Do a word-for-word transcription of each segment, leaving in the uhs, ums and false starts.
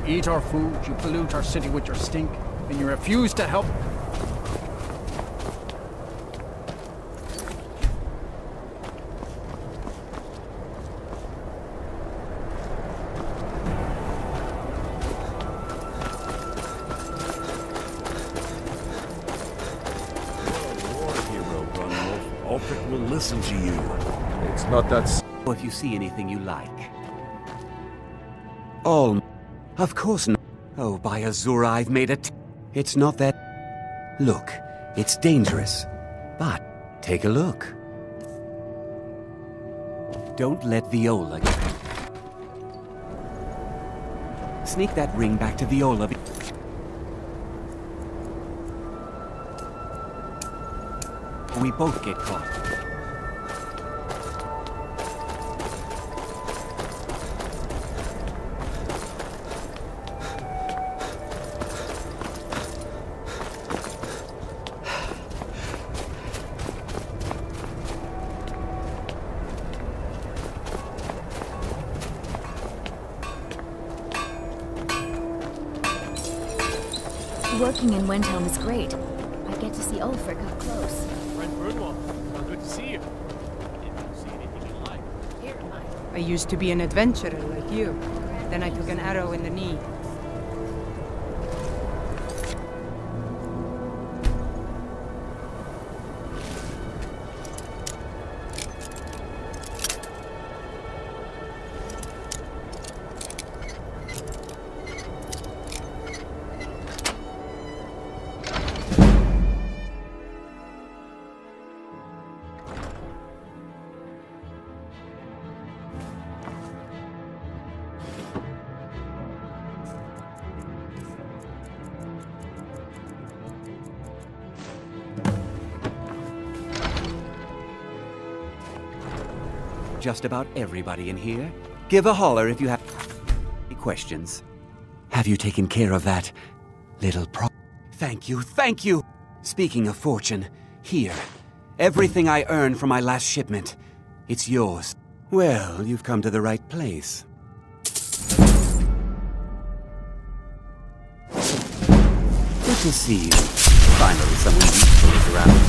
eat our food, you pollute our city with your stink, and you refuse to help. Listen to you. It's not that s- If you see anything you like. All. Of course not. Oh, by Azura, I've made it. It's not that. Look, it's dangerous. But, take a look. Don't let Viola get. Sneak that ring back to Viola. We both get caught. Working in Windhelm is great. I get to see Ulfric up close. Friend Burnwell, good to see you. Didn't see anything you like. Here am I. I used to be an adventurer like you. Then I took an arrow in the knee. Just about everybody in here. Give a holler if you have any questions. Have you taken care of that little pro- Thank you, thank you! Speaking of fortune, here. Everything I earned from my last shipment. It's yours. Well, you've come to the right place. Good to see you. Finally, someone useful is around.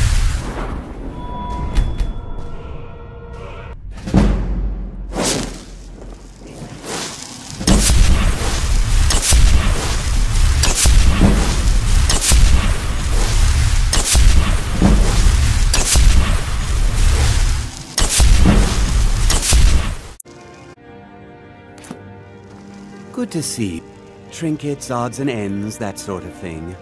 Good to see. Trinkets, odds and ends, that sort of thing.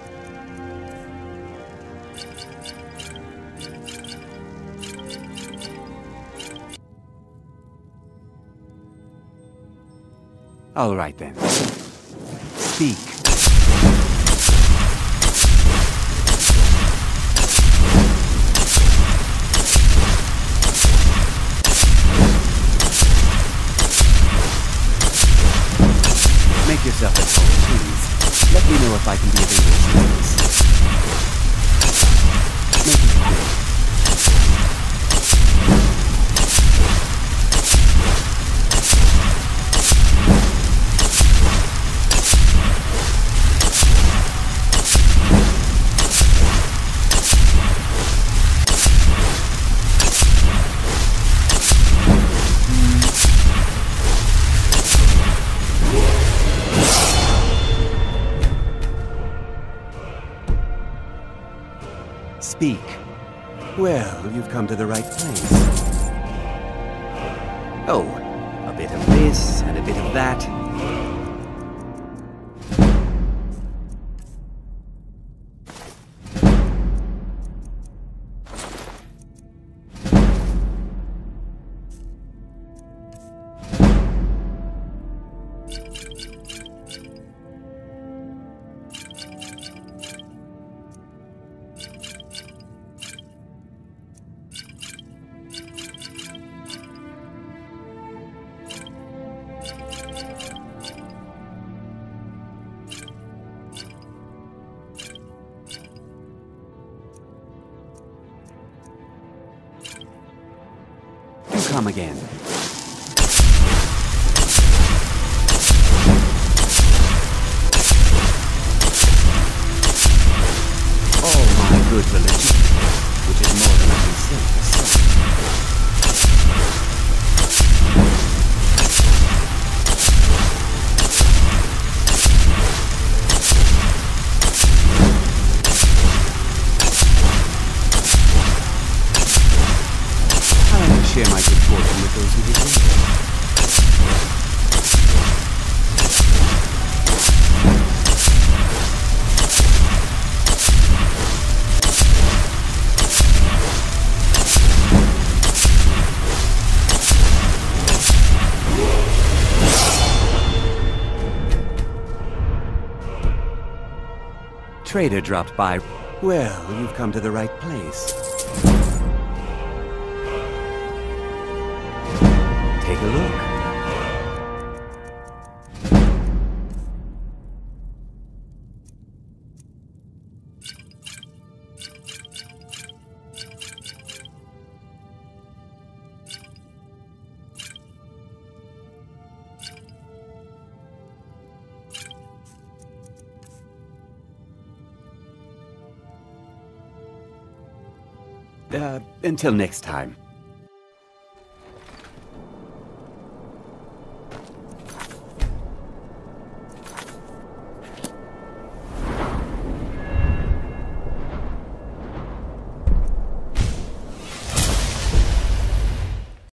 All right then. Speak. Make yourself at home, please. Let me know if I can be of any assistance. Make it quick. Speak. Well, you've come to the right place. Oh, a bit of this and a bit of that. Come again. good religion, which is more than I can say for certain. I like to share my good fortune with those who deserve it. Trader dropped by. Well, you've come to the right place. Take a look. Uh, until next time.